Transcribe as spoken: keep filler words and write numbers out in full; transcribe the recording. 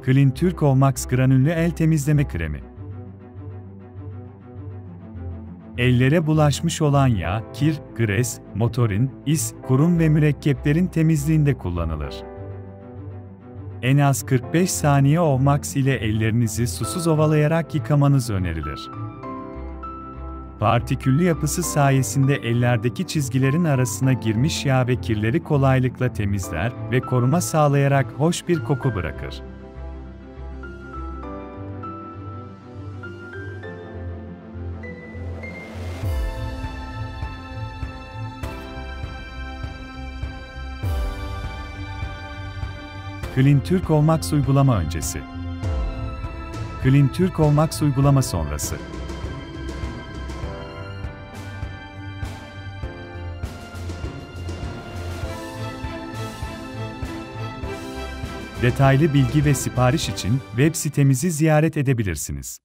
Clean Turco Max granüllü el temizleme kremi. Ellere bulaşmış olan yağ, kir, gres, motorin, is, kurum ve mürekkeplerin temizliğinde kullanılır. En az kırk beş saniye Ovmax ile ellerinizi susuz ovalayarak yıkamanız önerilir. Partiküllü yapısı sayesinde ellerdeki çizgilerin arasına girmiş yağ ve kirleri kolaylıkla temizler ve koruma sağlayarak hoş bir koku bırakır. Clean Turco Max uygulama öncesi. Clean Turco Max uygulama sonrası. Detaylı bilgi ve sipariş için web sitemizi ziyaret edebilirsiniz.